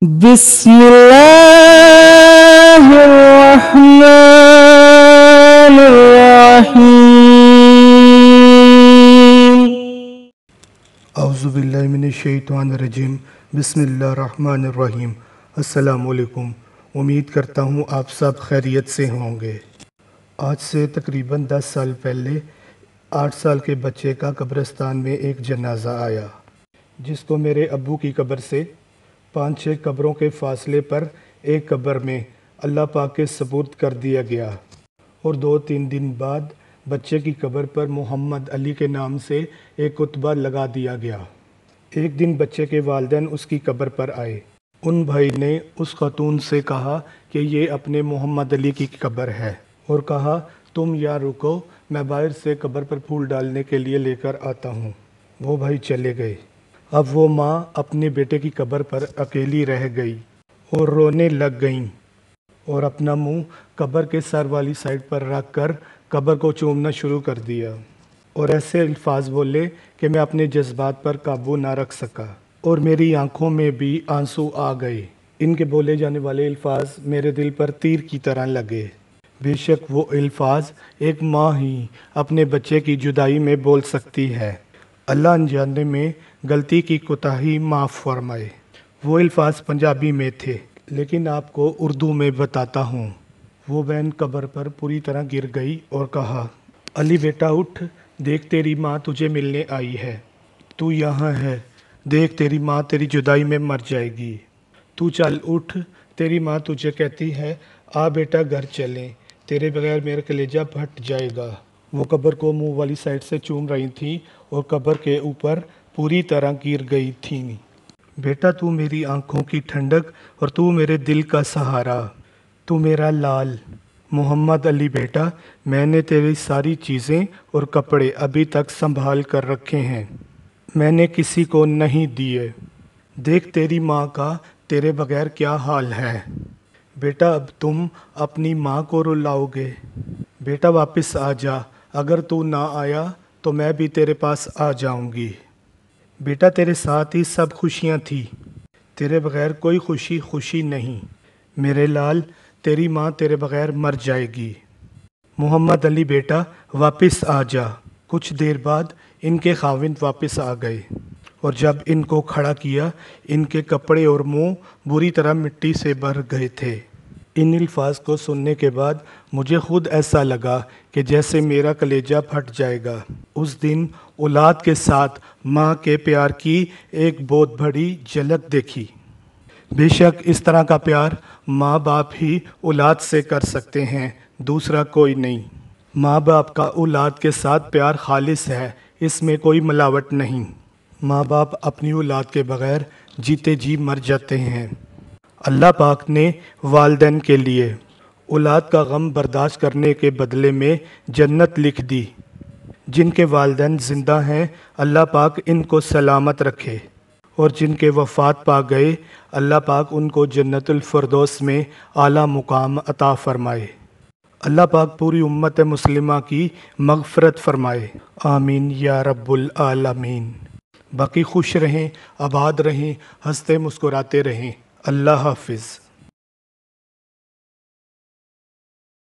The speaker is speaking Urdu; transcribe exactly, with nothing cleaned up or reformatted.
بسم اللہ الرحمن الرحیم۔ اعوذ باللہ من الشیطان الرجیم۔ بسم اللہ الرحمن الرحیم۔ السلام علیکم، امید کرتا ہوں آپ سب خیریت سے ہوں گے۔ آج سے تقریباً دس سال پہلے آٹھ سال کے بچے کا قبرستان میں ایک جنازہ آیا، جس کو میرے ابو کی قبر سے پانچ چھ قبروں کے فاصلے پر ایک قبر میں اللہ پاک کے سپرد کر دیا گیا، اور دو تین دن بعد بچے کی قبر پر محمد علی کے نام سے ایک کتبہ لگا دیا گیا۔ ایک دن بچے کے والدین اس کی قبر پر آئے۔ ان بھائی نے اس خاتون سے کہا کہ یہ اپنے محمد علی کی قبر ہے، اور کہا تم یہاں رکو، میں باہر سے قبر پر پھول ڈالنے کے لیے لے کر آتا ہوں۔ وہ بھائی چلے گئے۔ اب وہ ماں اپنے بیٹے کی قبر پر اکیلی رہ گئی اور رونے لگ گئیں، اور اپنا منہ قبر کے سر والی سائڈ پر رکھ کر قبر کو چومنا شروع کر دیا، اور ایسے الفاظ بولے کہ میں اپنے جذبات پر قابو نہ رکھ سکا، اور میری آنکھوں میں بھی آنسو آ گئے۔ ان کے بولے جانے والے الفاظ میرے دل پر تیر کی طرح لگے۔ بے شک وہ الفاظ ایک ماں ہی اپنے بچے کی جدائی میں بول سکتی ہے۔ اللہ انجانے میں غلطی کی کوتاہی معاف فرمائے۔ وہ الفاظ پنجابی میں تھے، لیکن آپ کو اردو میں بتاتا ہوں۔ وہ بہن قبر پر پوری طرح گر گئی اور کہا، علی بیٹا اٹھ، دیکھ تیری ماں تجھے ملنے آئی ہے، تو یہاں ہے، دیکھ تیری ماں تیری جدائی میں مر جائے گی، تو چل اٹھ، تیری ماں تجھے کہتی ہے آ بیٹا گھر چلیں، تیرے بغیر میرا کلیجہ پھٹ جائے گا۔ وہ قبر کو منہ والی سائڈ سے چوم رہی تھیں اور قبر کے اوپر پوری طرح گر گئی تھیں۔ بیٹا تو میری آنکھوں کی ٹھنڈک اور تو میرے دل کا سہارا، تو میرا لال محمد علی بیٹا، میں نے تیری ساری چیزیں اور کپڑے ابھی تک سنبھال کر رکھے ہیں، میں نے کسی کو نہیں دیے، دیکھ تیری ماں کا تیرے بغیر کیا حال ہے۔ بیٹا اب تم اپنی ماں کو رلاؤ گے، بیٹا واپس آ جا، اگر تو نہ آیا تو میں بھی تیرے پاس آ جاؤں گی۔ بیٹا تیرے ساتھ ہی سب خوشیاں تھی، تیرے بغیر کوئی خوشی خوشی نہیں، میرے لال تیری ماں تیرے بغیر مر جائے گی۔ محمد علی بیٹا واپس آ جا۔ کچھ دیر بعد ان کے خاوند واپس آ گئے، اور جب ان کو کھڑا کیا ان کے کپڑے اور منہ بری طرح مٹی سے بھر گئے تھے۔ ان الفاظ کو سننے کے بعد مجھے خود ایسا لگا کہ جیسے میرا کلیجہ پھٹ جائے گا۔ اس دن اولاد کے ساتھ ماں کے پیار کی ایک بہت بڑی جھلک دیکھی۔ بے شک اس طرح کا پیار ماں باپ ہی اولاد سے کر سکتے ہیں، دوسرا کوئی نہیں۔ ماں باپ کا اولاد کے ساتھ پیار خالص ہے، اس میں کوئی ملاوٹ نہیں۔ ماں باپ اپنی اولاد کے بغیر جیتے جی مر جاتے ہیں۔ اللہ پاک نے والدین کے لیے اولاد کا غم برداشت کرنے کے بدلے میں جنت لکھ دی۔ جن کے والدین زندہ ہیں اللہ پاک ان کو سلامت رکھے، اور جن کے وفات پا گئے اللہ پاک ان کو جنت الفردوس میں اعلیٰ مقام عطا فرمائے۔ اللہ پاک پوری امت مسلمہ کی مغفرت فرمائے، آمین یا رب العالمین۔ باقی خوش رہیں، آباد رہیں، ہنستے مسکراتے رہیں۔ اللہ حافظ۔